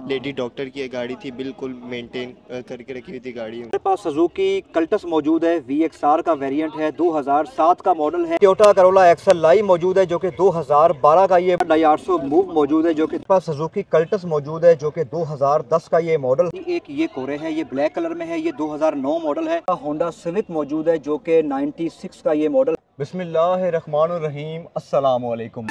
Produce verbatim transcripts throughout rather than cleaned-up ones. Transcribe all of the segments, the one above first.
Lady doctor की ये गाड़ी थी, बिल्कुल मेंटेन करके रखी हुई थी गाड़ी। मेरे पास सुजुकी कल्टस मौजूद है, वी एक्स आर का वेरिएंट है, दो हज़ार सात का मॉडल है। टोयोटा करोला एक्सल लाइव मौजूद है जो कि दो हज़ार बारह का ये डाइआरसो मूव मौजूद है जो कि पास सुजुकी कल्टस मौजूद है जो कि दो हज़ार दस का ये मॉडल। एक ये कोरे है, ये ब्लैक कलर में है, ये दो हज़ार नौ मॉडल है। होंडा सिविक मौजूद है जो कि छियानवे का ये मॉडल। बिस्मिल्लाहिर्रहमानिर्रहीम, अस्सलाम वालेकुम।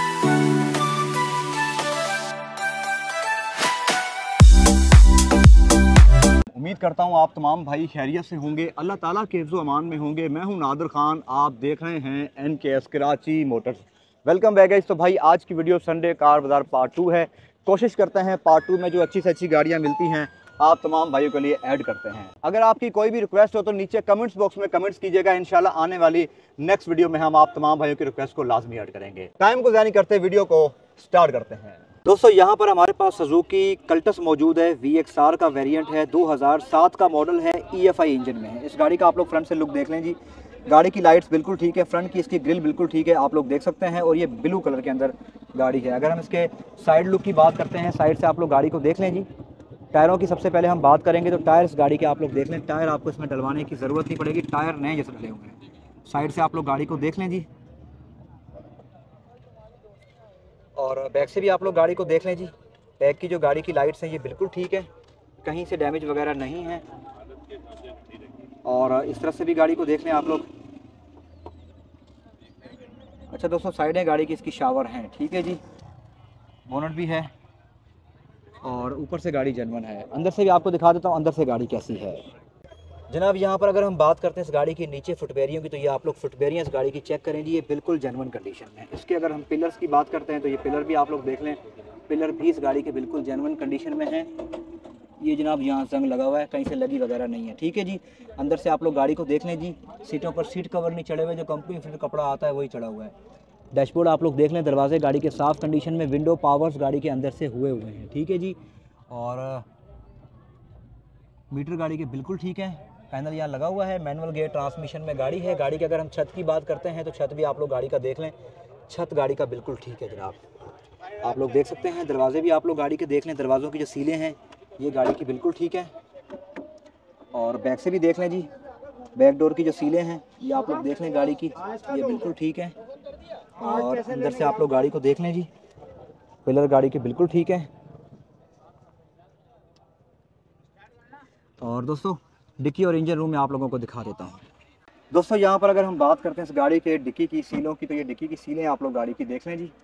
उम्मीद करता हूँ आप तमाम भाई खैरियत से होंगे, अल्लाह ताला के हिफ्ज़ अमान में होंगे। मैं हूँ नादिर खान, आप देख रहे हैं N K S Karachi motors. Welcome back guys. तो भाई आज की वीडियो संडे कार बाज़ार पार्ट टू है। कोशिश करते हैं पार्ट टू में जो अच्छी से अच्छी गाड़ियाँ मिलती हैं आप तमाम भाइयों के लिए ऐड करते हैं। अगर आपकी कोई भी रिक्वेस्ट हो तो नीचे कमेंट्स बॉक्स में कमेंट्स कीजिएगा। इंशाल्लाह आने वाली नेक्स्ट वीडियो में हम आप तमाम भाइयों की रिक्वेस्ट को लाजमी ऐड करेंगे। टाइम को ज़ाया नहीं करते, वीडियो को स्टार्ट करते हैं। दोस्तों यहाँ पर हमारे पास सुजुकी कल्टस मौजूद है, वी एक्स आर का वेरिएंट है, दो हज़ार सात का मॉडल है, ई एफ आई इंजन में है। इस गाड़ी का आप लोग फ्रंट से लुक देख लें जी। गाड़ी की लाइट्स बिल्कुल ठीक है, फ्रंट की इसकी ग्रिल बिल्कुल ठीक है, आप लोग देख सकते हैं। और ये ब्लू कलर के अंदर गाड़ी है। अगर हम इसके साइड लुक की बात करते हैं, साइड से आप लोग गाड़ी को देख लें जी। टायरों की सबसे पहले हम बात करेंगे तो टायर इस गाड़ी के आप लोग देख लें। टायर आपको इसमें डलवाने की ज़रूरत नहीं पड़ेगी, टायर नए जैसे डले हुए हैं। साइड से आप लोग गाड़ी को देख लें जी, और बैक से भी आप लोग गाड़ी को देख लें जी। बैक की जो गाड़ी की लाइट्स हैं ये बिल्कुल ठीक है, कहीं से डैमेज वगैरह नहीं है। और इस तरफ से भी गाड़ी को देख लें आप लोग। अच्छा दोस्तों, साइडें गाड़ी की इसकी शावर हैं, ठीक है जी। बोनट भी है और ऊपर से गाड़ी जेन्युइन है। अंदर से भी आपको दिखा देता हूँ अंदर से गाड़ी कैसी है। जनाब यहाँ पर अगर हम बात करते हैं इस गाड़ी की नीचे फुटबेरियों की, तो ये आप लोग फुटबेरियाँ इस गाड़ी की चेक करें जी, ये बिल्कुल जेन्युइन कंडीशन में है। इसके अगर हम पिलर्स की बात करते हैं तो ये पिलर भी आप लोग देख लें, पिलर भी इस गाड़ी के बिल्कुल जेन्युइन कंडीशन में है। ये जनाब यहाँ जंग लगा हुआ है, कहीं से लगी वगैरह नहीं है, ठीक है जी। अंदर से आप लोग गाड़ी को देख लें जी। सीटों पर सीट कवर नहीं चढ़े हुए, जो कंपनी फिट कपड़ा आता है वही चढ़ा हुआ है। डैशबोर्ड आप लोग देख लें, दरवाजे गाड़ी के साफ़ कंडीशन में, विंडो पावर्स गाड़ी के अंदर से हुए हुए हैं, ठीक है जी। और मीटर गाड़ी के बिल्कुल ठीक है, पैनल यहाँ लगा हुआ है, मैनुअल गियर ट्रांसमिशन में गाड़ी है। गाड़ी की अगर हम छत की बात करते हैं तो छत भी आप लोग गाड़ी का देख लें, छत गाड़ी का बिल्कुल ठीक है जनाब, आप लोग देख सकते हैं। दरवाजे भी आप लोग गाड़ी के देख लें, दरवाज़ों की जो सीलें हैं ये गाड़ी की बिल्कुल ठीक है। और बैक से भी देख लें जी, बैक डोर की जो सीलें हैं ये आप लोग देख लें गाड़ी की, ये बिल्कुल ठीक है। और अंदर से आप लोग गाड़ी को देख लें जी, पिलर गाड़ी के बिल्कुल ठीक है। और दोस्तों डिक्की और इंजन रूम में आप लोगों को दिखा देता हूँ। दोस्तों यहाँ पर अगर हम बात करते हैं इस गाड़ी के डिक्की की सीलों की, तो ये डिक्की की सीलें आप लोग गाड़ी की देख लें जी।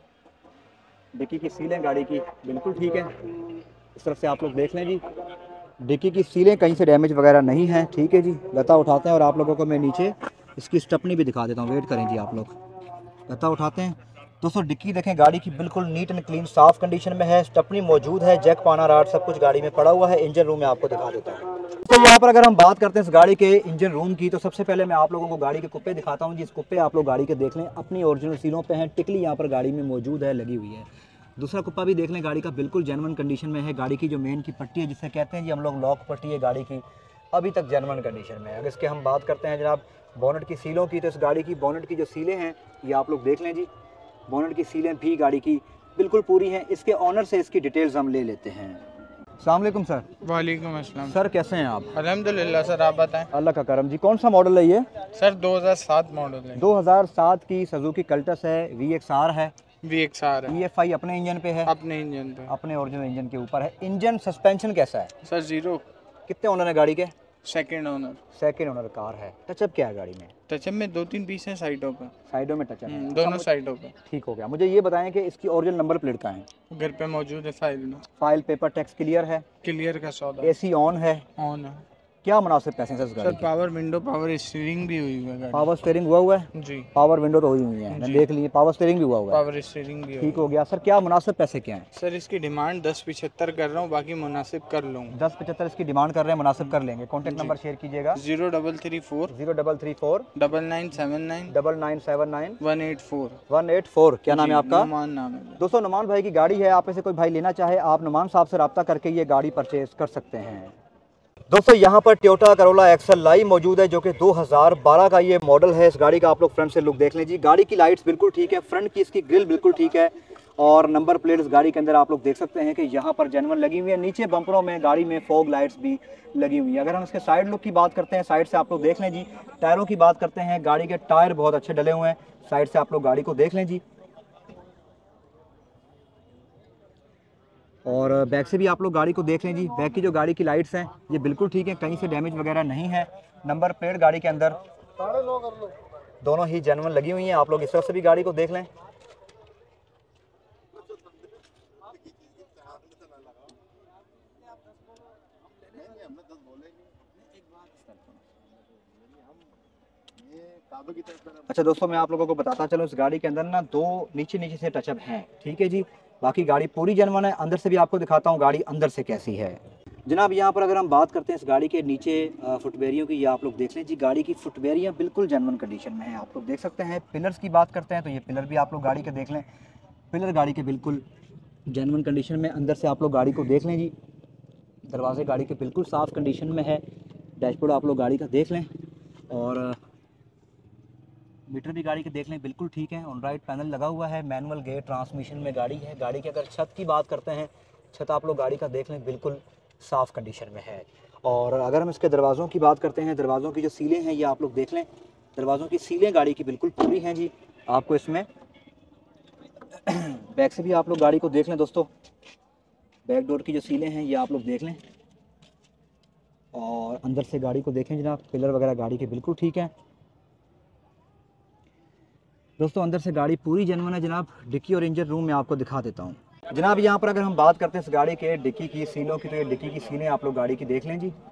डिक्की की सीलें गाड़ी की बिल्कुल ठीक है। इस तरफ से आप लोग देख लें जी, डिक्की की सीलें कहीं से डैमेज वगैरह नहीं है, ठीक है जी। गत्ता उठाते हैं और आप लोगों को मैं नीचे इसकी स्टपनी भी दिखा देता हूँ, वेट करें जी आप लोग। गत्ता उठाते हैं दोस्तों, डिक्की देखें गाड़ी की बिल्कुल नीट एंड क्लीन साफ़ कंडीशन में है। स्टपनी मौजूद है, जैक पाना राड सब कुछ गाड़ी में पड़ा हुआ है। इंजन रूम में आपको दिखा देता हूँ। तो यहाँ पर अगर हम बात करते हैं इस गाड़ी के इंजन रूम की, तो सबसे पहले मैं आप लोगों को गाड़ी के कुप्पे दिखाता हूँ जी। इस कुप्पे आप लोग गाड़ी के देख लें, अपनी ओरिजिनल सीलों पे हैं, टिकली यहाँ पर गाड़ी में मौजूद है, लगी हुई है। दूसरा कुप्पा भी देख लें, गाड़ी का बिल्कुल जेन्युइन कंडीशन में है। गाड़ी की जो मेन की पट्टी है जिसे कहते हैं जी हम लोग लॉक पट्टी है गाड़ी की, अभी तक जेन्युइन कंडीशन में है। अगर इसके हम बात करते हैं जनाब बोनट की सीलों की, तो इस गाड़ी की बोनट की जो सीलें हैं ये आप लोग देख लें जी। बोनट की सीलें भी गाड़ी की बिल्कुल पूरी हैं। इसके ऑनर से इसकी डिटेल्स हम ले लेते हैं। अस्सलाम वालेकुम सर। वालेकुम अस्सलाम सर, कैसे हैं आप? अल्हम्दुलिल्लाह सर, आप बताएं। अल्लाह का करम जी। कौन सा मॉडल है ये? सर दो हज़ार सात मॉडल है। दो हज़ार सात की सुजुकी कल्टस है, वी एक्स आर है, वी एक्स आर है। ई एफ आई अपने इंजन पे है, अपने इंजन पे, अपने ओरिजिनल इंजन के ऊपर है। इंजन सस्पेंशन कैसा है सर? जीरो। कितने ओनर है गाड़ी के? Second owner. Second owner car है। टचअप क्या है गाड़ी में? टचअप में दो तीन पीस हैं साइडों पे, साइडों में टचअप है, दोनों साइडों पे। ठीक हो गया। मुझे ये बताएं कि इसकी ओरिजिनल नंबर प्लेट कहाँ है? घर पे मौजूद है, फाइल में। फाइल पेपर टैक्स क्लियर है? क्लियर का सौदा। एसी ऑन है? ऑन है। क्या मुनासिब पैसे हैं इस गाड़ी sir power window, power steering भी हुई है गाड़ी। पावर स्टीयरिंग हुआ हुआ है जी। पावर विंडो तो हुई हुई है, मैंने देख ली। पावर स्टीयरिंग भी हुआ हुआ है, पावर स्टीयरिंग भी ठीक हो गया। सर क्या मुनासिब पैसे क्या हैं? सर इसकी डिमांड दस पिछहत्तर कर रहा हूँ, बाकी मुनासिब कर लूँगा। दस पचहत्तर इसकी डिमांड कर रहे हैं, मुनासिब कर लेंगे। कॉन्टैक्ट नंबर शेयर कीजिएगा। Zero double three four zero double three four double nine seven nine double nine seven nine one eight four one eight four. क्या नाम है आपका? नुमान नाम है। दोस्तों नुमान भाई की गाड़ी है, आप इसे कोई भाई लेना चाहे आप नुमान साहब से रब्ता करके ये गाड़ी परचेज कर सकते हैं। दोस्तों यहाँ पर टोयोटा करोला एक्सल लाइव मौजूद है जो कि दो हज़ार बारह का ये मॉडल है। इस गाड़ी का आप लोग फ्रंट से लुक देख लें जी। गाड़ी की लाइट्स बिल्कुल ठीक है, फ्रंट की इसकी ग्रिल बिल्कुल ठीक है। और नंबर प्लेट इस गाड़ी के अंदर आप लोग देख सकते हैं कि यहाँ पर जेन्युइन लगी हुई है। नीचे बम्परों में गाड़ी में फॉग लाइट्स भी लगी हुई है। अगर हम इसके साइड लुक की बात करते हैं, साइड से आप लोग देख लें जी। टायरों की बात करते हैं, गाड़ी के टायर बहुत अच्छे डले हुए हैं। साइड से आप लोग गाड़ी को देख लें जी। और बैक से भी आप लोग गाड़ी को देख लें जी। बैक की जो गाड़ी की लाइट्स हैं ये बिल्कुल ठीक है, कहीं से डैमेज वगैरह नहीं है। नंबर प्लेट गाड़ी के अंदर दोनों ही जेन्युइन लगी हुई हैं। आप लोग इस तरफ से भी गाड़ी को देख लें। अच्छा दोस्तों, मैं आप लोगों को बताता चलूँ, इस गाड़ी के अंदर ना दो नीचे नीचे से टचअप हैं, ठीक है जी। बाकी गाड़ी पूरी जेन्युइन है। अंदर से भी आपको दिखाता हूँ गाड़ी अंदर से कैसी है। जनाब यहाँ पर अगर हम बात करते हैं इस गाड़ी के नीचे फुटवेरियों की, ये आप लोग देख लें जी। गाड़ी की फुटवेरियाँ बिल्कुल जेन्युइन कंडीशन में हैं, आप लोग देख सकते हैं। पिलर्स की बात करते हैं तो ये पिलर भी आप लोग गाड़ी के देख लें। पिलर गाड़ी के बिल्कुल जेन्युइन कंडीशन में। अंदर से आप लोग गाड़ी को देख लें जी। दरवाजे गाड़ी के बिल्कुल साफ़ कंडीशन में है। डैशबोर्ड आप लोग गाड़ी का देख लें और मीटर भी गाड़ी के देख लें, बिल्कुल ठीक है। ऑन राइट पैनल लगा हुआ है। मैनुअल गेयर ट्रांसमिशन में गाड़ी है। गाड़ी की अगर छत की बात करते हैं, छत आप लोग गाड़ी का देख लें, बिल्कुल साफ़ कंडीशन में है। और अगर हम इसके दरवाज़ों की बात करते हैं, दरवाज़ों की जो सीलें हैं ये आप लोग देख लें। दरवाज़ों की सीलें गाड़ी की बिल्कुल पूरी हैं जी। आपको इसमें बैक से भी आप लोग गाड़ी को देख लें दोस्तों। बैक डोर की जो सीलें हैं ये आप लोग देख लें और अंदर से गाड़ी को देखें जनाब। पिलर वगैरह गाड़ी के बिल्कुल ठीक है दोस्तों। अंदर से गाड़ी पूरी जेन्युइन है जनाब। डिक्की और इंजन रूम में आपको दिखा देता हूँ जनाब। यहाँ पर अगर हम बात करते हैं इस गाड़ी के डिक्की की सीलों की, तो ये डिक्की की सीलें आप लोग गाड़ी की देख लें जी।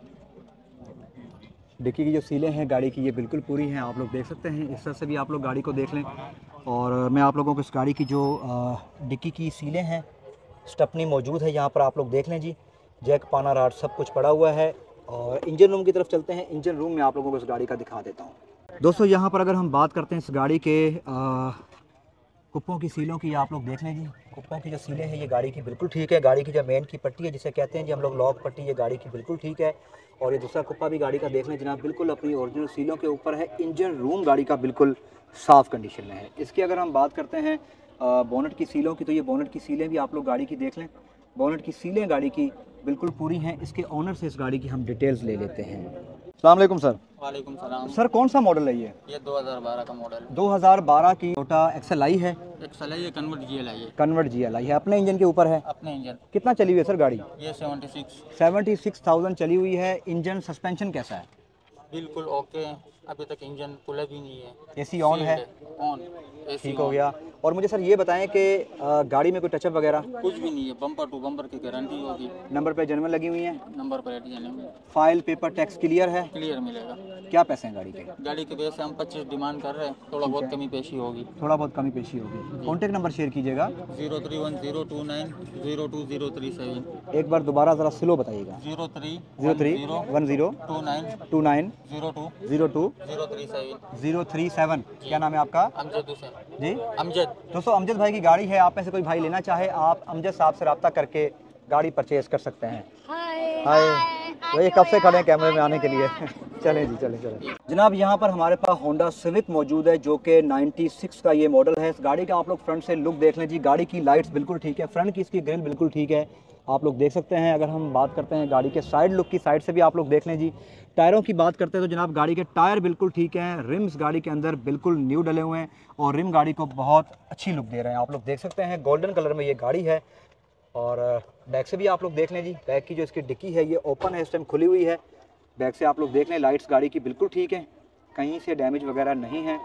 डिक्की की जो सीलें हैं गाड़ी की ये बिल्कुल पूरी हैं, आप लोग देख सकते हैं। इस तरह से भी आप लोग गाड़ी को देख लें। और मैं आप लोगों को इस गाड़ी की जो डिक्की की सीलें हैं, स्टपनी मौजूद है यहाँ पर, आप लोग देख लें जी। जैक पाना राड सब कुछ पड़ा हुआ है। और इंजन रूम की तरफ चलते हैं। इंजन रूम में आप लोगों को इस गाड़ी का दिखा देता हूँ दोस्तों। यहाँ पर अगर हम बात करते हैं इस गाड़ी के आ, कुप्पों की सीलों की, आप लोग देख लें जी। कुप्पों की जो सीलें हैं ये गाड़ी की बिल्कुल ठीक है। गाड़ी की जो मेन की पट्टी है जिसे कहते हैं जी हम लोग लॉक पट्टी, ये गाड़ी की बिल्कुल ठीक है। और ये दूसरा कुप्पा भी गाड़ी का देख लें जनाब, बिल्कुल अपनी ओरिजिनल सीलों के ऊपर है। इंजन रूम गाड़ी का बिल्कुल साफ़ कंडीशन में है। इसकी अगर हम बात करते हैं बोनट की सीलों की, तो ये बोनट की सीलें भी आप लोग गाड़ी की देख लें। बोनट की सीलें गाड़ी की बिल्कुल पूरी हैं। इसके ऑनर से इस गाड़ी की हम डिटेल्स ले लेते हैं। अस्सलाम वालेकुम सर। वालेकुम सलाम। सर कौन सा मॉडल है ये? ये दो हज़ार बारह का मॉडल है। दो हज़ार बारह की टोयोटा एक्सल आई है। एक्सल है, ये कन्वर्ट जीएल आई है। कन्वर्ट जीएल आई है, अपने इंजन के ऊपर है। अपने इंजन। कितना चली हुई है सर गाड़ी? ये seventy six seventy six thousand चली हुई है। इंजन सस्पेंशन कैसा है? बिल्कुल ओके। अभी तक इंजन खुला भी नहीं है। एसी ऑन है? ऑन। ठीक हो गया। और मुझे सर ये बताएं कि गाड़ी में कोई टचअप वगैरह? कुछ भी नहीं है। बम्पर टू बम्पर की गारंटी होगी। नंबर प्लेट जेन्युइन लगी हुई है? Number plate genuine. File paper tax clear है? क्लियर मिलेगा। क्या पैसे हैं गाड़ी के? गाड़ी के वजह से हम पच्चीस डिमांड कर रहे हैं, थोड़ा बहुत कमी पेशी होगी। थोड़ा बहुत कमी पेशी होगी। कॉन्टेक्ट नंबर शेयर कीजिएगा। Zero three one zero two nine zero two zero three seven. एक बार दोबारा ज़रा स्लो बताइएगा। Zero three zero three one zero two nine two nine zero two zero two zero three seven zero three seven. क्या नाम है आपका? अमजद हुसैन जी अमजद। दोस्तों अमजद भाई की गाड़ी है। आप में से कोई भाई लेना चाहे, आप अमजद साहब से रब्ता करके गाड़ी परचेज कर सकते हैं। हाय तो ये कब से खड़े हैं कैमरे में आने के लिए? चलें जी, चलें चलें जनाब। यहाँ पर हमारे पास होंडा सिविक मौजूद है जो कि नाइन्टी सिक्स का ये मॉडल है। इस गाड़ी का आप लोग फ्रंट से लुक देख लें जी। गाड़ी की लाइट्स बिल्कुल ठीक है। फ्रंट की इसकी ग्रिल बिल्कुल ठीक है, आप लोग देख सकते हैं। अगर हम बात करते हैं गाड़ी के साइड लुक की, साइड से भी आप लोग देख लें जी। टायरों की बात करते हैं तो जनाब गाड़ी के टायर बिल्कुल ठीक हैं। रिम्स गाड़ी के अंदर बिल्कुल न्यू डले हुए हैं और रिम गाड़ी को बहुत अच्छी लुक दे रहे हैं, आप लोग देख सकते हैं। गोल्डन कलर में ये गाड़ी है। और बैक से भी आप लोग देख लें जी। बैक की जो इसकी डिक्की है ये ओपन है, इस टाइम खुली हुई है। बैक से आप लोग देख लें, लाइट्स गाड़ी की बिल्कुल ठीक है, कहीं से डैमेज वगैरह नहीं है।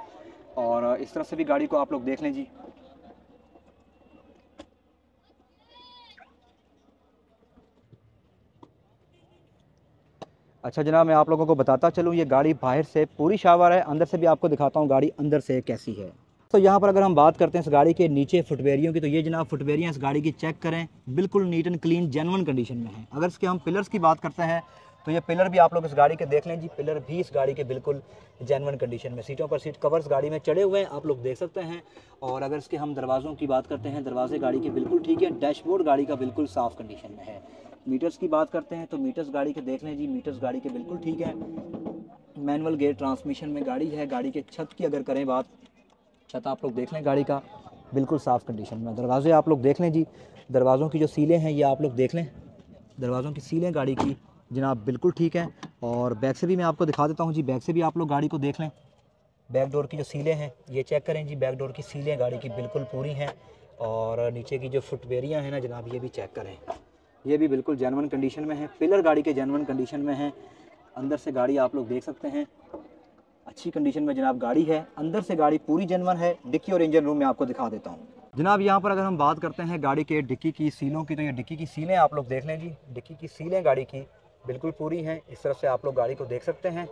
और इस तरह से भी गाड़ी को आप लोग देख लें जी। अच्छा जनाब, मैं आप लोगों को बताता चलूँ, ये गाड़ी बाहर से पूरी शावर है, अंदर से भी आपको दिखाता हूँ गाड़ी अंदर से कैसी है। तो यहाँ पर अगर हम बात करते हैं इस गाड़ी के नीचे फुटवेरियों की, तो ये जनाब फुटवेरियाँ इस गाड़ी की चेक करें, बिल्कुल neat and clean genuine condition में है। अगर इसके हम पिलर्स की बात करते हैं तो ये पिलर भी आप लोग इस गाड़ी के देख लें जी। पिलर भी इस गाड़ी के बिल्कुल जेन्युइन कंडीशन में। सीटों पर सीट कवर्स गाड़ी में चढ़े हुए हैं, आप लोग देख सकते हैं। और अगर इसके हम दरवाज़ों की बात करते हैं, दरवाजे गाड़ी के बिल्कुल ठीक है। डैशबोर्ड गाड़ी का बिल्कुल साफ़ कंडीशन में है। मीटर्स की बात करते हैं तो मीटर्स गाड़ी के देख लें जी। मीटर्स गाड़ी के बिल्कुल ठीक है। मैनुअल गेयर ट्रांसमिशन में गाड़ी है। गाड़ी के छत की अगर करें बात, छत आप लोग देख लें गाड़ी का बिल्कुल साफ़ कंडीशन में। दरवाजे आप लोग देख लें जी, दरवाज़ों की जो सीलें हैं ये आप लोग देख लें, दरवाज़ों की सीलें गाड़ी की जनाब बिल्कुल ठीक है। और बैक से भी मैं आपको दिखा देता हूँ जी, बैक से भी आप लोग गाड़ी को देख लें। बैक डोर की जो सीलें हैं ये चेक करें जी, बैक डोर की सीलें गाड़ी की बिल्कुल पूरी हैं। और नीचे की जो फुटवेरियाँ हैं ना जनाब ये भी चेक करें, ये भी बिल्कुल जेन्युइन कंडीशन में है। पिलर गाड़ी के जेन्युइन कंडीशन में है। अंदर से गाड़ी आप लोग देख सकते हैं अच्छी कंडीशन में जनाब गाड़ी है। अंदर से गाड़ी पूरी जेन्युइन है। डिक्की और इंजन रूम में आपको दिखा देता हूँ जनाब। यहाँ पर अगर हम बात करते हैं गाड़ी के डिक्की की सीलों की, तो ये डिक्की की सीलें आप लोग देख लें जी, डिक्की की सीलें गाड़ी की बिल्कुल पूरी हैं। इस तरफ से आप लोग गाड़ी को देख सकते हैं।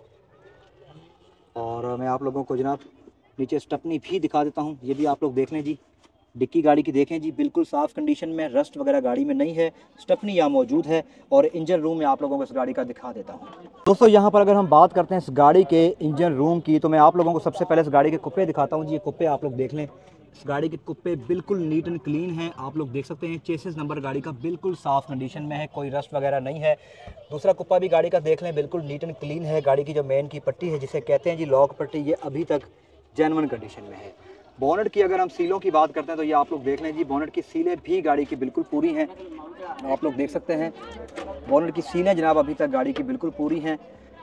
और मैं आप लोगों को जनाब नीचे स्टपनी भी दिखा देता हूँ, ये भी आप लोग देख लें जी। डिक्की गाड़ी की देखें जी बिल्कुल साफ़ कंडीशन में, रस्ट वगैरह गाड़ी में नहीं है, स्टपनी यहाँ मौजूद है। और इंजन रूम में आप लोगों को इस गाड़ी का दिखा देता हूँ दोस्तों। यहाँ पर अगर हम बात करते हैं इस गाड़ी के इंजन रूम की, तो मैं आप लोगों को सबसे पहले इस गाड़ी के कुप्पे दिखाता हूँ जी। ये कुप्पे आप लोग देख लें, इस गाड़ी के कुप्पे बिल्कुल नीट एंड क्लीन हैं। आप लोग देख सकते हैं चेसिस नंबर गाड़ी का बिल्कुल साफ़ कंडीशन में है, कोई रस्ट वगैरह नहीं है। दूसरा कुप्पा भी गाड़ी का देख लें, बिल्कुल नीट एंड क्लीन है। गाड़ी की जो मेन की पट्टी है जिसे कहते हैं जी लॉक पट्टी, ये अभी तक जेन्युइन कंडीशन में है। बोनट की अगर हम सीलों की बात करते हैं तो ये आप लोग देख लें जी, बोनट की सीलें भी गाड़ी की बिल्कुल पूरी हैं। आप लोग देख सकते हैं बोनट की सीलें जनाब अभी तक गाड़ी की बिल्कुल पूरी हैं।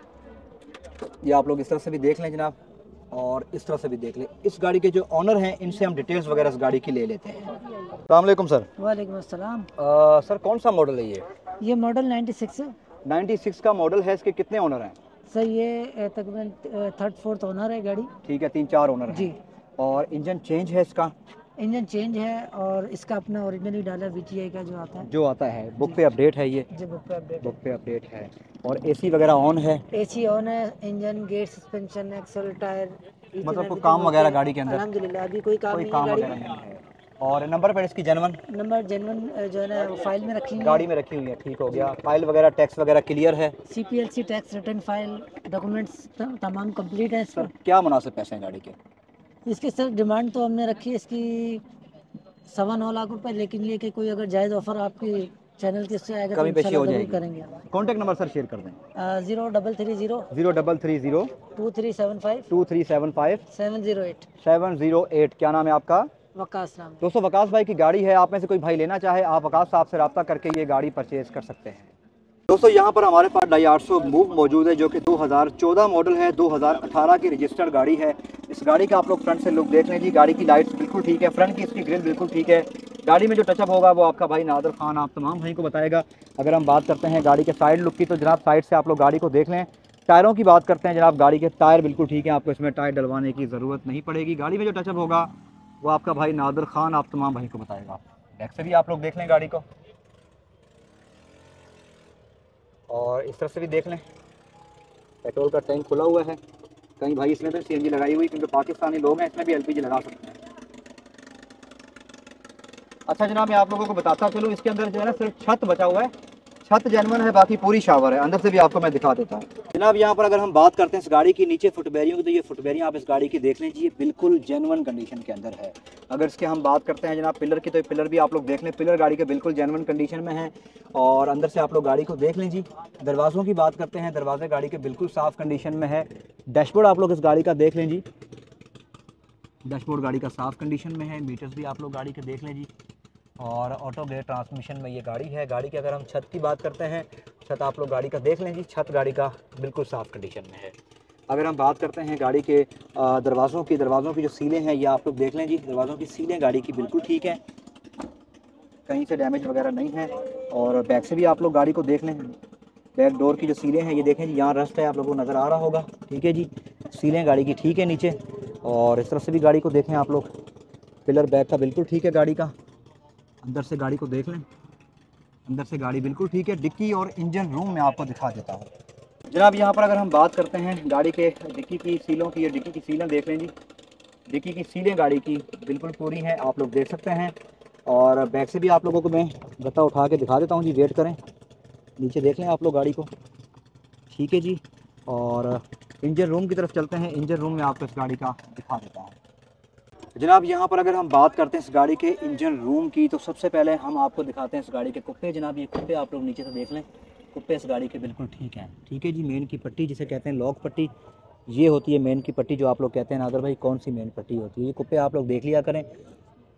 ये आप लोग इस तरह से भी देख लें जनाब, और इस तरह से भी देख लें। इस गाड़ी के जो ऑनर हैं इनसे हम डिटेल्स वगैरह इस गाड़ी की ले लेते हैं। अस्सलाम वालेकुम सर। वालेकुम अस्सलाम। सर कौन सा मॉडल है ये? ये मॉडल छियानवे है। छियानवे का मॉडल है, इसके कितने ऑनर हैं? सर ये तकरीबन थर्ड फोर्थ ओनर है गाड़ी। ठीक है, तीन चार ओनर हैं जी। और इंजन चेंज है इसका? इंजन चेंज है और इसका अपना ओरिजिनली डाला वीटीआई का जो आता है, जो आता है बुक पे अपडेट है ये? जी बुक पे अपडेट बुक पे अपडेट है। और एसी वगैरह ऑन है? एसी ऑन है। Engine, gate, suspension, axle, tyre, मतलब कोई काम वगैरह गाड़ी के अंदर? अल्हम्दुलिल्लाह अभी कोई काम कोई नहीं काम है वगैरह गाड़ी नहीं है। और नंबर प्लेट इसकी जेन्युइन? नंबर जेन्युइन जो है ना वो फाइल में रखी हुई गाड़ी में रखी हुई है, ठीक हो गया। फाइल वगैरह टैक्स वगैरह क्लियर है? CPLC tax return file documents तमाम कंप्लीट है। सर क्या मुनासिब पैसे हैं गाड़ी के? इसके सर डिमांड तो हमने रखी है इसकी सवा नौ लाख रुपए, लेकिन ये कि कोई अगर जायज़ ऑफर आपकी चैनल की से आएगा तो कमी पेशी हो इंशाल्लाह जाएगी। जरूर करेंगे। कॉन्टैक्ट नंबर सर शेयर कर दें। Zero double three zero zero double three zero two three seven five two three seven five seven zero eight. Seven zero eight. क्या नाम है आपका? वकास नाम। दोस्तों वकास भाई की गाड़ी है, आप में से कोई भाई लेना चाहे आप वकास साहब से रब्ता करके ये गाड़ी परचेज कर सकते हैं। दोस्तों यहाँ पर हमारे पास डाई आठ सौ मूव मौजूद है जो कि दो हज़ार चौदह मॉडल है, दो हज़ार अठारह की रजिस्टर्ड गाड़ी है। इस गाड़ी का आप लोग फ्रंट से लुक देख लें जी, गाड़ी की लाइट्स बिल्कुल ठीक है, फ्रंट की इसकी ग्रिल बिल्कुल ठीक है। गाड़ी में जो टचअप होगा वो आपका भाई नादर खान आप तमाम भाई को बताएगा। अगर हम बात करते हैं गाड़ी के साइड लुक की, तो जनाब साइड से आप लोग गाड़ी को देख लें। टायरों की बात करते हैं जनाब, गाड़ी के टायर बिल्कुल ठीक है, आपको इसमें टायर डलवाने की ज़रूरत नहीं पड़ेगी। गाड़ी में जो टचअप होगा वो आपका भाई नादर खान आप तमाम भाई को बताएगा। बैक से भी आप लोग देख लें गाड़ी को, और इस तरफ से भी देख लें। पेट्रोल का टैंक खुला हुआ है, कहीं भाई इसमें भी सीएनजी लगाई हुई, क्योंकि पाकिस्तानी लोग हैं इसमें भी एलपीजी लगा सकते हैं। अच्छा जनाब मैं आप लोगों को बताता चलूँ, इसके अंदर जो है ना सिर्फ छत बचा हुआ है, छत जेन्युइन है, बाकी पूरी शावर है। अंदर से भी आपको मैं दिखा देता हूँ जनाब। यहाँ पर अगर हम बात करते हैं इस गाड़ी की नीचे फुटबैरियों की, तो ये फुटबैरियाँ आप इस गाड़ी की देख लें जी, ये बिल्कुल जेन्युइन कंडीशन के अंदर है। अगर इसके हम बात करते हैं जनाब पिलर की, तो पिलर भी आप लोग देख लें, पिलर गाड़ी के बिल्कुल जेन्युइन कंडीशन में है। और अंदर से आप लोग गाड़ी को देख लें जी। दरवाज़ों की बात करते हैं, दरवाजे गाड़ी के बिल्कुल साफ़ कंडीशन में है। डैशबोर्ड आप लोग इस गाड़ी का देख लें जी, डैशबोर्ड गाड़ी का साफ़ कंडीशन में है। मीटर्स भी आप लोग गाड़ी के देख लें जी। और ऑटो गेयर ट्रांसमिशन में ये गाड़ी है। गाड़ी की अगर हम छत की बात करते हैं, छत आप लोग गाड़ी का देख लें जी, छत गाड़ी का बिल्कुल साफ़ कंडीशन में है। अगर हम बात करते हैं गाड़ी के दरवाज़ों की, दरवाज़ों की जो सीलें हैं ये आप लोग देख लें जी, दरवाज़ों की सीलें गाड़ी की बिल्कुल ठीक है, कहीं से डैमेज वगैरह नहीं है। और बैक से भी आप लोग गाड़ी को देख लें, बैक डोर की जो सीलें हैं ये देखें जी, यहाँ रस्ट है, आप लोगों को नज़र आ रहा होगा, ठीक है जी। सीलें गाड़ी की ठीक है नीचे। और इस तरफ से भी गाड़ी को देखें आप लोग, पिलर बैक का बिल्कुल ठीक है गाड़ी का। अंदर से गाड़ी को देख लें, अंदर से गाड़ी बिल्कुल ठीक है। डिक्की और इंजन रूम में आपको दिखा देता हूँ जनाब। यहाँ पर अगर हम बात करते हैं गाड़ी के डिक्की की सीलों की, ये डिक्की की सीलें देख लें जी, डिक्की की सीलें गाड़ी की बिल्कुल पूरी हैं, आप लोग देख सकते हैं। और बैक से भी आप लोगों को मैं गत्ता उठा के दिखा देता हूँ जी, वेट करें, नीचे देख लें आप लोग गाड़ी को, ठीक है जी। और इंजन रूम की तरफ चलते हैं, इंजन रूम में आपको इस गाड़ी का दिखा देता हूँ जनाब। यहाँ पर अगर हम बात करते हैं इस गाड़ी के इंजन रूम की, तो सबसे पहले हम आपको दिखाते हैं इस गाड़ी के कुप्पे जनाब। ये कुप्पे आप लोग नीचे से देख लें, कुप्पे इस गाड़ी के बिल्कुल ठीक हैं, ठीक है जी। मेन की पट्टी जिसे कहते हैं लॉक पट्टी, ये होती है मेन की पट्टी जो आप लोग कहते हैं नादर भाई कौन सी मेन पट्टी होती है, ये कुप्पे आप लोग देख लिया करें,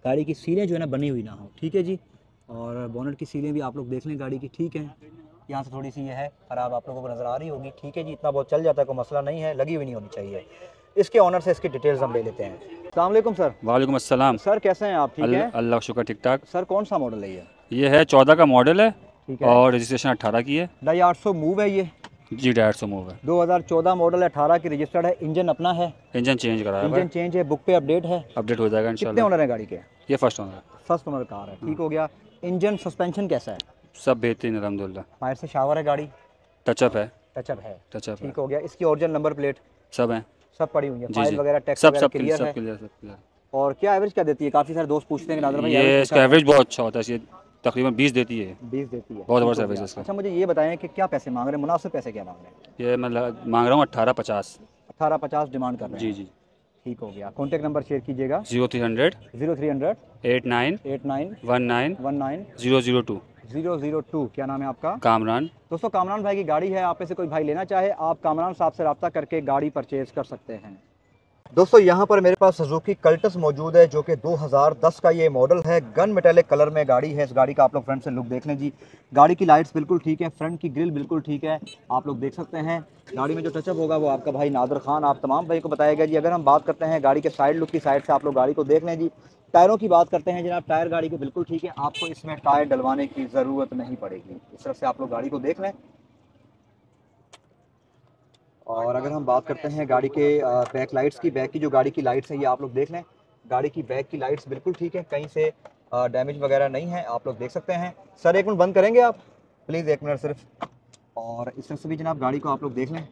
गाड़ी की सीलें जो है ना बनी हुई ना हो, ठीक है जी। और बोनट की सीलें भी आप लोग देख लें गाड़ी की, ठीक है। यहाँ से थोड़ी सी ये है ख़राब, आप लोगों को नज़र आ रही होगी, ठीक है जी। इतना बहुत चल जाता है, कोई मसला नहीं है, लगी हुई नहीं होनी चाहिए। इसके ऑनर से इसकी डिटेल्स हम ले लेते हैं। अस्सलाम वालेकुम सर। वालेकुम अस्सलाम। सर कैसे हैं आप, ठीक अल्लाह हैं? अल्लाह का शुक्र, ठीक ठाक। सर कौन सा मॉडल है ये? ये है चौदह का मॉडल है, ठीक है। और रजिस्ट्रेशन अट्ठारह की है। ढाई आठ सौ मूव है ये, जी डायरेक्ट सो मूव है। दो हज़ार चौदह मॉडल है, अठारह की रजिस्टर्ड है। इंजन अपना है? इंजन चेंज कराया इंजन है, चेंज है, बुक पे अपडेट है, अपडेट हो जाएगा कितने इंशाल्लाह। ओनर है गाड़ी के? ये फर्स्ट ओनर है। फर्स्ट ओनर कार है, ठीक हो गया। इंजन सस्पेंशन कैसा है? सब बेहतरीन अल्हम्दुलिल्लाह। बाहर से शावर है गाड़ी? टचअप है, टचअप है, टचअप है, ठीक हो गया। इसकी ओरिजिनल नंबर प्लेट सब है। सब पड़ी हुई है, जी फाइल जी, वगैरह टैक्स सब वगैरह सब क्लियर सब है। क्लियर, सब क्लियर। और क्या एवरेज क्या देती है? काफ़ी सारे दोस्त पूछते हैं कि नादर भाई ये एवरेज इसका क्या एवरेज बहुत अच्छा होता है, ये तकरीबन बीस देती है, बीस देती है, बहुत ठीक बड़ा हो एवरेज गया। है इसका। अच्छा मुझे ये बताएं कि क्या पैसे मांग रहे हैं, मुनासिब पैसे क्या मांग रहे हैं? ये मैं लगा- मांग रहा हूँ अट्ठारह पचास। अठारह पचास डिमांड कर रहे जी हैं, जी। ठीक हो गया। कॉन्टैक्ट नंबर शेयर कीजिएगा। Zero three hundred zero three hundred eight nine eight nine one nine one nine zero zero two. Zero zero two. क्या नाम है आपका? कामरान। दोस्तों कामरान भाई की गाड़ी है, आप में से कोई भाई लेना चाहे आप कामरान साहब से रब्ता करके गाड़ी परचेज कर सकते हैं। दोस्तों यहाँ पर मेरे पास सुजुकी कल्टस मौजूद है, जो कि दो हज़ार दस का ये मॉडल है। गन मेटेलिक कलर में गाड़ी है। इस गाड़ी का आप लोग फ्रंट से लुक देख लें जी। गाड़ी की लाइट्स बिल्कुल ठीक है, फ्रंट की ग्रिल बिल्कुल ठीक है, आप लोग देख सकते हैं। गाड़ी में जो टचअप होगा वो आपका भाई नादर खान आप तमाम भाई को बताएगा जी। अगर हम बात करते हैं गाड़ी के साइड लुक की, साइड से आप लोग गाड़ी को देख लें जी। टायरों की बात करते हैं जनाब, टायर गाड़ी के बिल्कुल ठीक है, आपको इसमें टायर डलवाने की ज़रूरत नहीं पड़ेगी। इस तरफ से आप लोग गाड़ी को देख लें। और अगर हम बात करते हैं गाड़ी के बैक लाइट्स की, बैक की जो गाड़ी की लाइट्स है ये आप लोग देख लें। गाड़ी की बैक की लाइट्स बिल्कुल ठीक है, कहीं से डैमेज वगैरह नहीं है, आप लोग देख सकते हैं। सर एक मिनट बंद करेंगे आप प्लीज़, एक मिनट सिर्फ। और इस तरफ से भी जनाब गाड़ी को आप लोग देख लें।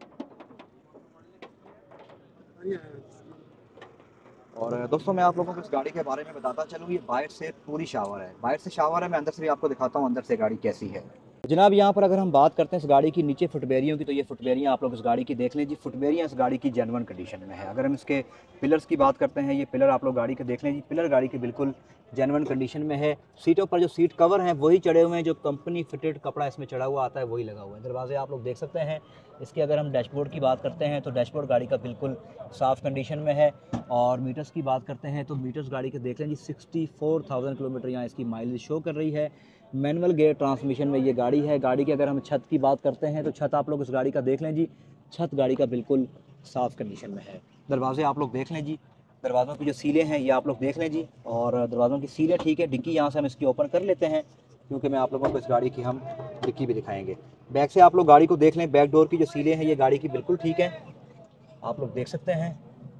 और दोस्तों मैं आप लोगों को इस गाड़ी के बारे में बताता चलूँ, ये बाहर से पूरी शावर है, बाहर से शावर है। मैं अंदर से भी आपको दिखाता हूँ अंदर से गाड़ी कैसी है। जनाब यहाँ पर अगर हम बात करते हैं इस गाड़ी की नीचे फुटबेरियों की, तो ये फुटबेरियाँ आप लोग इस गाड़ी की देख लें जी। फुटबेरियाँ इस गाड़ी की जेन्युइन कंडीशन में है। अगर हम इसके पिलर्स की बात करते हैं, ये पिलर आप लोग गाड़ी के देख लें जी। पिलर गाड़ी की बिल्कुल जेन्युइन कंडीशन में है। सीटों पर जो सीट कवर हैं वही चढ़े हुए हैं, जो कंपनी फिटेड कपड़ा इसमें चढ़ा हुआ आता है वही लगा हुआ है। दरवाजे आप लोग देख सकते हैं। इसके अगर हम डैशबोर्ड की बात करते हैं तो डैशबोर्ड गाड़ी का बिल्कुल साफ़ कंडीशन में है। और मीटर्स की बात करते हैं तो मीटर्स गाड़ी के देख लें जी, सिक्सटी फोर थाउजेंड किलोमीटर यहाँ इसकी माइलेज शो कर रही है। मैनुअल गेयर ट्रांसमिशन में ये गाड़ी है। गाड़ी की अगर हम छत की बात करते हैं तो छत आप लोग इस गाड़ी का देख लें जी। छत गाड़ी का बिल्कुल साफ़ कंडीशन में है। दरवाजे आप लोग देख लें जी। दरवाज़ों की जो सीलें हैं ये आप लोग देख लें जी। और दरवाज़ों की सीलें ठीक है। डिक्की यहाँ से हम इसकी ओपन कर लेते हैं, क्योंकि मैं आप लोगों को इस गाड़ी की हम डिक्की भी दिखाएंगे। बैक से आप लोग गाड़ी को देख लें। बैक डोर की जो सीलें हैं ये गाड़ी की बिल्कुल ठीक है, आप लोग देख सकते हैं।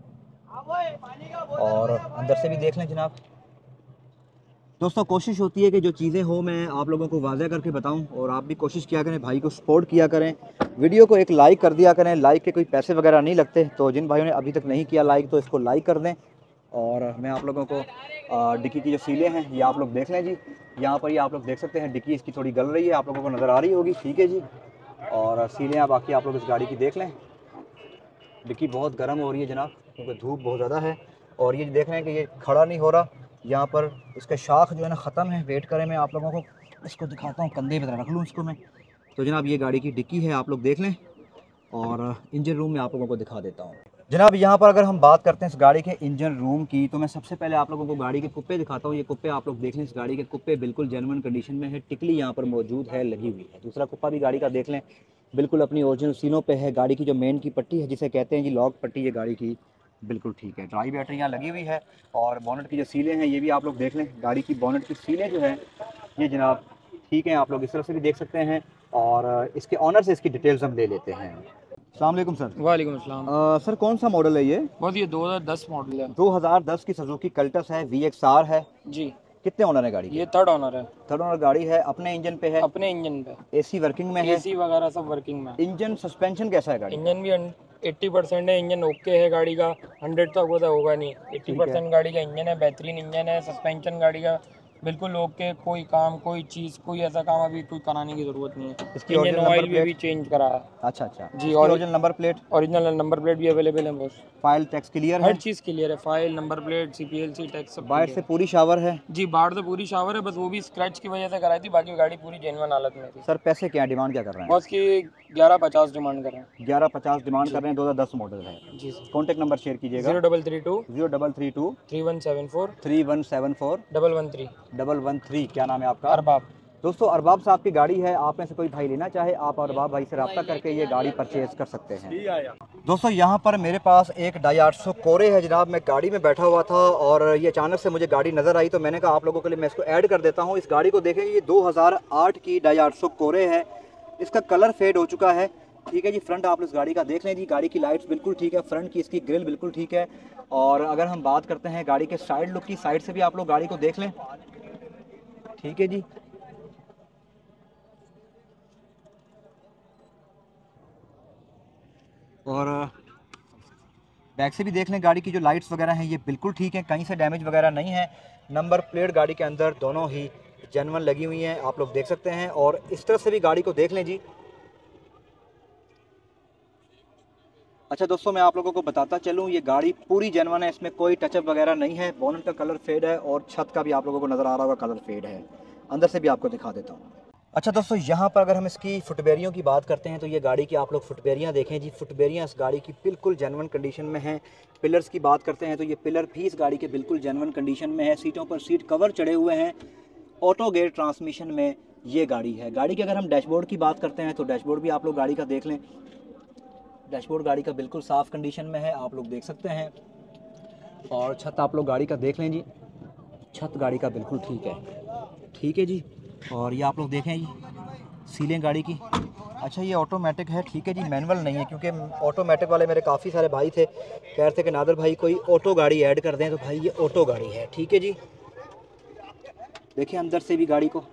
और अंदर से भी देख लें जनाब। दोस्तों कोशिश होती है कि जो चीज़ें हो मैं आप लोगों को वाज़ह करके बताऊं, और आप भी कोशिश किया करें, भाई को सपोर्ट किया करें। वीडियो को एक लाइक कर दिया करें, लाइक के कोई पैसे वगैरह नहीं लगते, तो जिन भाइयों ने अभी तक नहीं किया लाइक तो इसको लाइक कर दें। और मैं आप लोगों को डिक्की की जो सीलें हैं ये आप लोग देख लें जी। यहाँ पर ये आप लोग देख सकते हैं डिक्की इसकी थोड़ी गल रही है, आप लोगों को नज़र आ रही होगी, ठीक है जी। और सीलें बाकी आप लोग इस गाड़ी की देख लें। डिक्की बहुत गर्म हो रही है जनाब, क्योंकि धूप बहुत ज़्यादा है। और ये देख रहे हैं कि ये खड़ा नहीं हो रहा, यहाँ पर इसका शाख जो है ना ख़त्म है। वेट करें, मैं आप लोगों को इसको दिखाता हूँ, कंधे पर रख लूँ इसको मैं। तो जनाब ये गाड़ी की डिक्की है, आप लोग देख लें। और इंजन रूम में आप लोगों को दिखा देता हूँ जनाब। यहाँ पर अगर हम बात करते हैं इस गाड़ी के इंजन रूम की, तो मैं सबसे पहले आप लोगों को गाड़ी के कुप्पे दिखाता हूँ। ये कुप्पे आप लोग देख लें, इस गाड़ी के कुप्पे बिल्कुल जेन्युइन कंडीशन में है। टिकली यहाँ पर मौजूद है, लगी हुई है। दूसरा कुप्पा भी गाड़ी का देख लें, बिल्कुल अपनी ओरिजिनल सीनों पे है। गाड़ी की जो मेन की पट्टी है जिसे कहते हैं जी लॉक पट्टी, ये गाड़ी की बिल्कुल ठीक है। ड्राई बैटरी यहाँ लगी हुई है। और बोनट की जो सीलें हैं ये भी आप लोग देख लें। गाड़ी की बोनट की सीलें जो हैं ये जनाब ठीक हैं, आप लोग इस तरह से भी देख सकते हैं। और इसके ऑनर से इसकी डिटेल्स हम ले लेते हैं। अस्सलाम वालेकुम सर। वालेकुम अस्सलाम। सर कौन सा मॉडल है ये? बहुत ये दो हज़ार दस मॉडल है। दो हज़ार दस की सुजुकी कल्टस है, वी एक्स आर है जी। कितने ओनर है गाड़ी? ये थर्ड ओनर है। थर्ड ओनर गाड़ी है, अपने इंजन पे है? अपने इंजन पे। एसी वर्किंग में है? एसी वगैरह सब वर्किंग में। इंजन सस्पेंशन कैसा है गाड़ी? इंजन भी अस्सी परसेंट है, इंजन ओके है गाड़ी का। हंड्रेड तक होता होगा नहीं, अस्सी परसेंट गाड़ी का इंजन है, बेहतरीन इंजन है। सस्पेंशन गाड़ी का बिल्कुल ओके, कोई काम कोई चीज़ कोई ऐसा काम अभी कोई कराने की ज़रूरत नहीं है। इसकी इंजन original ऑयल number भी plate? अभी चेंज करा है अच्छा अच्छा जी। और और original number plate, original number plate भी अवेलेबल है बॉस। फाइल टैक्स क्लियर है, हर चीज़ क्लियर है, file number plate C P L C tax सब बाहर clear से है। पूरी शावर है। जी बाहर तो पूरी शावर है, बस वो भी स्क्रैच की वजह से कराई थी, बाकी गाड़ी पूरी जेन्युइन हालत में थी। सर पैसे क्या डिमांड क्या कर रहे हैं? बॉस की ग्यारह पचास डिमांड कर रहे हैं। ग्यारह पचास डिमांड कर रहे हैं, दो हज़ार दस मॉडल है। जी सर। कॉन्टैक्ट नंबर शेयर कीजिएगा। Zero double three two zero double three two three one seven four three one seven four double one three double one three. क्या नाम है आपका? अरबाब। दोस्तों अरबाब साहब की गाड़ी है, आप में से कोई भाई लेना चाहे आप अरबाब भाई से रब्ता करके ये गाड़ी परचेज कर सकते हैं। दोस्तों यहाँ पर मेरे पास एक डाई आठ सौ कोरे है जनाब। मैं गाड़ी में बैठा हुआ था और ये अचानक से मुझे गाड़ी नज़र आई तो मैंने कहा आप लोगों के लिए मैं इसको ऐड कर देता हूँ। इस गाड़ी को देखें, ये दो हज़ार आठ की डाई आठ सौ कोरे है। इसका कलर फेड हो चुका है, ठीक है जी। फ्रंट आप इस गाड़ी का देख लें जी, गाड़ी की लाइट्स बिल्कुल ठीक है, फ्रंट की इसकी ग्रिल बिल्कुल ठीक है। और अगर हम बात करते हैं गाड़ी के साइड लुक की, साइड से भी आप लोग गाड़ी को देख लें, ठीक है जी। और बैक से भी देख लें, गाड़ी की जो लाइट्स वगैरह हैं ये बिल्कुल ठीक है, कहीं से डैमेज वगैरह नहीं है। नंबर प्लेट गाड़ी के अंदर दोनों ही जेन्युइन लगी हुई हैं, आप लोग देख सकते हैं। और इस तरह से भी गाड़ी को देख लें जी। अच्छा दोस्तों मैं आप लोगों को बताता चलूँ, ये गाड़ी पूरी जेन्युइन है, इसमें कोई टचअप वगैरह नहीं है। बोनट का कलर फेड है और छत का भी आप लोगों को नज़र आ रहा होगा कलर फेड है। अंदर से भी आपको दिखा देता हूँ। अच्छा दोस्तों यहाँ पर अगर हम इसकी फुटबेरियों की बात करते हैं तो ये गाड़ी की आप लोग फुटबेरियाँ देखें जी। फुटबेरियाँ इस गाड़ी की बिल्कुल जेन्युइन कंडीशन में हैं। पिलर्स की बात करते हैं तो ये पिलर भी इस गाड़ी के बिल्कुल जेन्युइन कंडीशन में है। सीटों पर सीट कवर चढ़े हुए हैं। ऑटो गेयर ट्रांसमिशन में ये गाड़ी है। गाड़ी की अगर हम डैशबोर्ड की बात करते हैं तो डैशबोर्ड भी आप लोग गाड़ी का देख लें। डैशबोर्ड गाड़ी का बिल्कुल साफ़ कंडीशन में है, आप लोग देख सकते हैं। और छत आप लोग गाड़ी का देख लें जी, छत गाड़ी का बिल्कुल ठीक है, ठीक है जी। और ये आप लोग देखें जी सीलें गाड़ी की। अच्छा ये ऑटोमेटिक है, ठीक है जी, मैनुअल नहीं है, क्योंकि ऑटोमेटिक वाले मेरे काफ़ी सारे भाई थे कह रहे थे कि नादर भाई कोई ऑटो गाड़ी ऐड कर दें, तो भाई ये ऑटो गाड़ी है, ठीक है जी। देखिए अंदर से भी गाड़ी को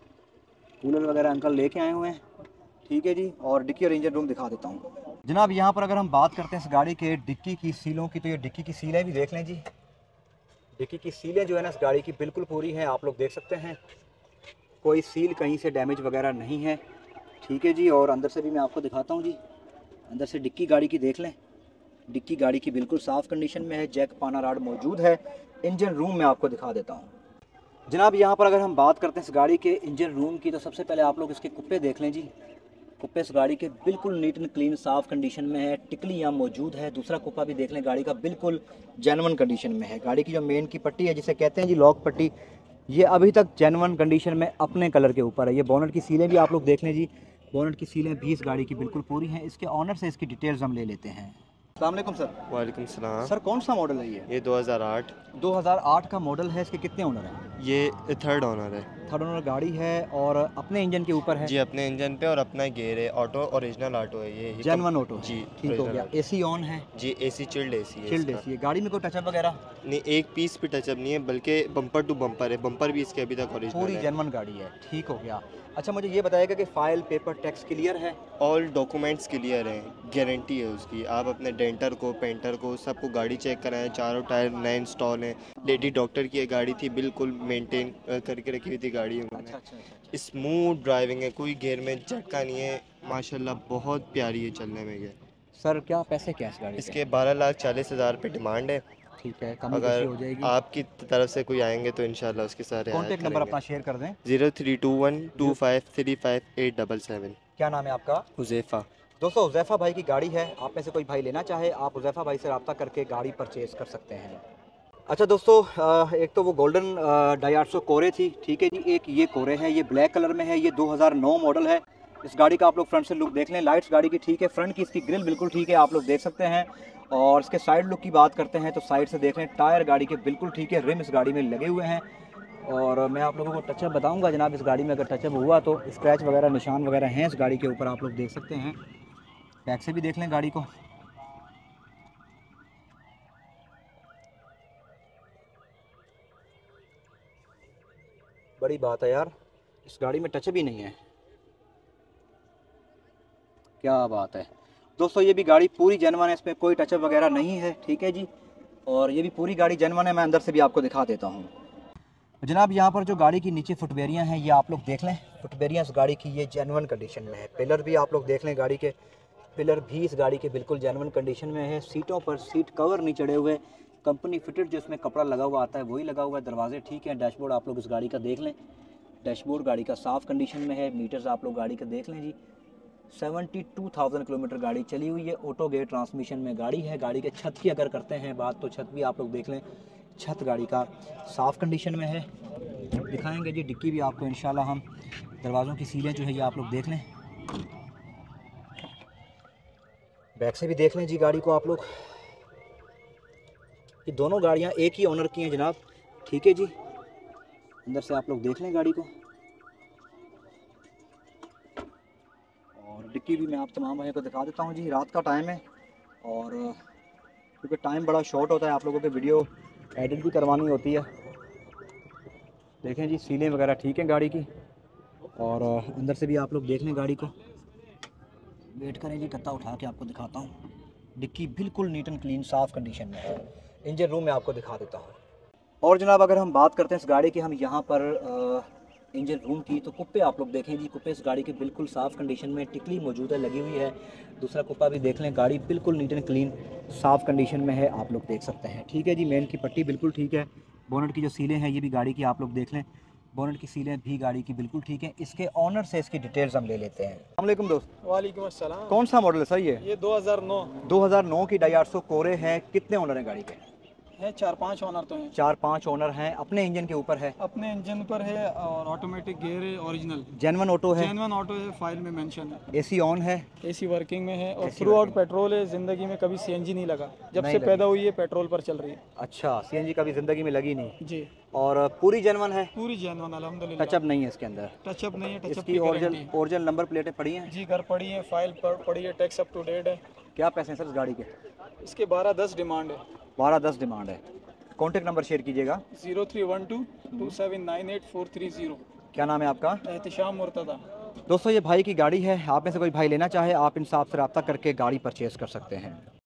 कूलर वगैरह अंकल लेके आए हुए हैं, ठीक है जी। और डिक्की और इंजन रूम दिखा देता हूँ जनाब। यहाँ पर अगर हम बात करते हैं इस गाड़ी के डिक्की की सीलों की तो ये डिक्की की सीलें भी देख लें जी। डिक्की की सीलें जो है ना इस गाड़ी की बिल्कुल पूरी हैं, आप लोग देख सकते हैं। कोई सील कहीं से डैमेज वगैरह नहीं है, ठीक है जी। और अंदर से भी मैं आपको दिखाता हूँ जी। अंदर से डिक्की गाड़ी की देख लें, डिक्की गाड़ी की बिल्कुल साफ़ कंडीशन में है। जैक पाना राड मौजूद है। इंजन रूम में आपको दिखा देता हूँ जनाब। यहाँ पर अगर हम बात करते हैं इस गाड़ी के इंजन रूम की तो सबसे पहले आप लोग इसके कुप्पे देख लें जी। कुप्पे इस गाड़ी के बिल्कुल नीट एंड क्लीन साफ़ कंडीशन में है। टिकली यहाँ मौजूद है। दूसरा कुप्पा भी देख लें, गाड़ी का बिल्कुल जेन्युइन कंडीशन में है। गाड़ी की जो मेन की पट्टी है जिसे कहते हैं जी लॉक पट्टी, ये अभी तक जेन्युइन कंडीशन में अपने कलर के ऊपर है। ये बोनट की सीलें भी आप लोग देख लें जी। बोनट की सीलें भी इस गाड़ी की बिल्कुल पूरी हैं। इसके ऑनर से इसकी डिटेल्स हम ले लेते हैं। अस्सलाम वालेकुम सर। वालेकुम सलाम। सर कौन सा मॉडल है ये? ये दो हज़ार आठ दो हज़ार आठ का मॉडल है। इसके कितने ओनर हैं? ये थर्ड ऑनर है। थर्ड ओनर गाड़ी है और अपने इंजन के ऊपर है जी, अपने इंजन पे और अपना गेयर है। ऑटो ओरिजिनल ऑटो है ये, जेन्युइन ऑटो है। जी ठीक हो original गया। auto। एसी ऑन है जी एसी चिल्ड एसी है चिल्ड इसका। एसी है। गाड़ी में कोई टचअप वगैरह? नहीं, एक पीस भी टचअप नहीं है, बल्कि बम्पर टू बम्पर है। बम्पर भी इसके अभी तक ओरिजिनल पूरी है। जेन्युइन गाड़ी है, ठीक हो गया। अच्छा मुझे ये बताएगा कि फाइल पेपर टैक्स क्लियर है? ऑल डॉक्यूमेंट्स क्लियर हैं, गारंटी है उसकी। आप अपने डेंटर को पेंटर को सबको गाड़ी चेक कराएं। चारों टायर नए इंस्टॉल हैं। लेडी डॉक्टर की ये गाड़ी थी, बिल्कुल मेंटेन करके रखी हुई थी गाड़ी उन्होंने। अच्छा अच्छा अच्छा। स्मूथ ड्राइविंग है, कोई गेयर में झटका नहीं है। माशाल्लाह बहुत प्यारी है चलने में ये। सर क्या पैसे क्या इस गाड़ी के? इसके बारह लाख चालीस हज़ार रुपये डिमांड है। ठीक है, कम अगर हो जाएगी। आपकी तरफ से कोई आएंगे तो इंशाल्लाह उसके सारे कॉन्टैक्ट नंबर अपना शेयर कर दें। Zero three two one two five three five eight double seven. क्या नाम है आपका? हुज़ैफ़ा। दोस्तों हुज़ैफ़ा भाई की गाड़ी है, आप में से कोई भाई लेना चाहे आप हुज़ैफ़ा भाई से रब्ता करके गाड़ी परचेज़ कर सकते हैं। अच्छा दोस्तों एक तो वो गोल्डन डाई आठ सौ कोरे थी, ठीक है जी। एक ये कोरे है, ये ब्लैक कलर में है, ये दो हज़ार नौ मॉडल है। इस गाड़ी का आप लोग फ्रंट से लुक देख लें। लाइट्स गाड़ी की ठीक है, फ्रंट की इसकी ग्रिल बिल्कुल ठीक है, आप लोग देख सकते हैं। और इसके साइड लुक की बात करते हैं तो साइड से देख लें, टायर गाड़ी के बिल्कुल ठीक है, रिम इस गाड़ी में लगे हुए हैं। और मैं आप लोगों को टचअप बताऊंगा जनाब। इस गाड़ी में अगर टचअप हुआ तो स्क्रैच वगैरह निशान वगैरह हैं इस गाड़ी के ऊपर, आप लोग देख सकते हैं। बैक से भी देख लें गाड़ी को। बड़ी बात है यार, इस गाड़ी में टचअप ही नहीं है, क्या बात है। दोस्तों ये भी गाड़ी पूरी जेन्युइन है, इसमें कोई टचअप वगैरह नहीं है, ठीक है जी। और ये भी पूरी गाड़ी जेन्युइन है, मैं अंदर से भी आपको दिखा देता हूँ। जनाब यहाँ पर जो गाड़ी की नीचे फुटवेरियाँ हैं ये आप लोग देख लें, फुटवेरियाँ इस गाड़ी की ये जेन्युइन कंडीशन में है। पिलर भी आप लोग देख लें, गाड़ी के पिलर भी इस गाड़ी के बिल्कुल जेन्युइन कंडीशन में है। सीटों पर सीट कवर नहीं चढ़े हुए, कंपनी फिटेड जो इसमें कपड़ा लगा हुआ आता है वही लगा हुआ है। दरवाजे ठीक हैं। डैशबोर्ड आप लोग इस गाड़ी का देख लें, डैशबोर्ड गाड़ी का साफ़ कंडीशन में है। मीटर्स आप लोग गाड़ी का देख लें जी, सेवेंटी टू थाउजेंड किलोमीटर गाड़ी चली हुई है। ऑटो गेयर ट्रांसमिशन में गाड़ी है। गाड़ी के छत की अगर करते हैं बात तो छत भी आप लोग देख लें, छत गाड़ी का साफ़ कंडीशन में है। दिखाएंगे जी डिक्की भी आपको इंशाल्लाह हम। दरवाज़ों की सीलें जो है ये आप लोग देख लें, बैक से भी देख लें जी गाड़ी को आप लोग। ये दोनों गाड़ियाँ एक ही ओनर की हैं जनाब, ठीक है जी। अंदर से आप लोग देख लें गाड़ी को, और डिक्की भी मैं आप तमाम भाइयों को दिखा देता हूँ जी। रात का टाइम है और क्योंकि टाइम बड़ा शॉर्ट होता है, आप लोगों को वीडियो एडिट भी करवानी होती है। देखें जी सीलें वगैरह ठीक हैं गाड़ी की, और अंदर से भी आप लोग देख लें गाड़ी को। वेट करें जी, कत्ता उठा के आपको दिखाता हूँ। डिक्की बिल्कुल नीट एंड क्लीन साफ़ कंडीशन में है। इंजन रूम में आपको दिखा देता हूँ। और जनाब अगर हम बात करते हैं इस गाड़ी की हम यहाँ पर आ, इंजन रूम की, तो कुप्पे आप लोग देखें जी, कुप्पे इस गाड़ी के बिल्कुल साफ़ कंडीशन में, टिकली मौजूद है, लगी हुई है। दूसरा कुप्पा भी देख लें, गाड़ी बिल्कुल नीट एंड क्लीन साफ़ कंडीशन में है, आप लोग देख सकते हैं, ठीक है जी। मेन की पट्टी बिल्कुल ठीक है। बोनट की जो सीलें हैं ये भी गाड़ी की आप लोग देख लें, बोनट की सीलें भी गाड़ी की बिल्कुल ठीक है। इसके ऑनर से इसकी डिटेल्स हम ले लेते हैं। अस्सलाम वालेकुम दोस्त। वालेकुम अस्सलाम। कौन सा मॉडल है सर ये? ये दो हज़ार नौ दो हज़ार नौ की डाई आठ सौ कोरे हैं। कितने ओनर हैं गाड़ी के? है, चार पांच ऑनर तो हैं। चार पांच ओनर हैं। अपने इंजन के ऊपर है? अपने इंजन पर है और ऑटोमेटिक गियर है, ओरिजिनल जेन्युइन ऑटो है? जेन्युइन ऑटो है, फाइल में मेंशन है। एसी ऑन है? एसी वर्किंग में है, और AC throughout working. Petrol है। जिंदगी में कभी सीएनजी नहीं लगा, जब नहीं से लगी। पैदा हुई है पेट्रोल पर चल रही है। अच्छा, सीएनजी कभी ज़िंदगी में लगी नहीं? जी, और पूरी जेन्युइन है? पूरी जेन्युइन अल्हम्दुलिल्लाह। टचअप नहीं है इसके अंदर? टचअप नहीं है, टचअप इसकी की ओरिजिनल गारंटी है। ओरिजिनल नंबर प्लेटें पड़ी हैं? जी, घर पड़ी है, फाइल पर पड़ी है, टैक्स अप टू डेट है। क्या पैसे हैं सर इस गाड़ी के? इसके बारह दस डिमांड है। बारह दस डिमांड है। कॉन्टेक्ट नंबर शेयर कीजिएगा। Zero three one two two seven nine eight four three zero. क्या नाम है आपका? एहतिशाम मुर्तदा। दोस्तों ये भाई की गाड़ी है, आप में से कोई भाई लेना चाहे आप इनसे आपसे रब्ता करके गाड़ी परचेज़ कर सकते हैं।